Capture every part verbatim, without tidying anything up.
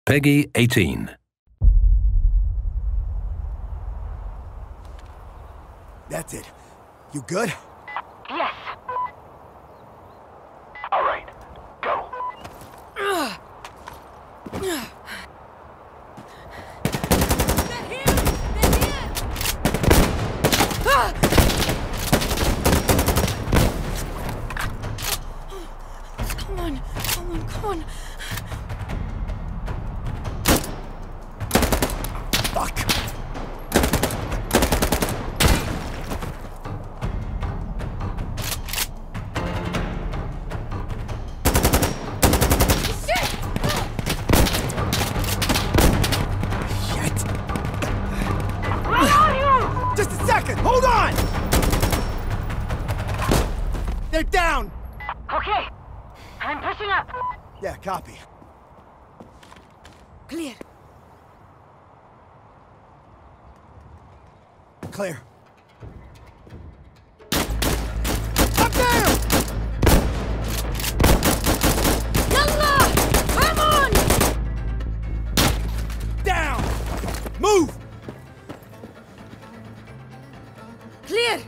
Peggy eighteen. That's it. You good? Yes. All right. Go. They're here! They're here! Ah! Come on, come on, come on. Fuck. Just a second! Hold on! They're down! Okay. I'm pushing up. Yeah, copy. Clear. Clear. Up there! Yalla! Come on! Down! Move! Clear.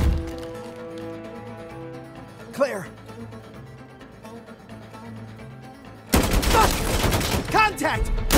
Clear. Fuck! Contact!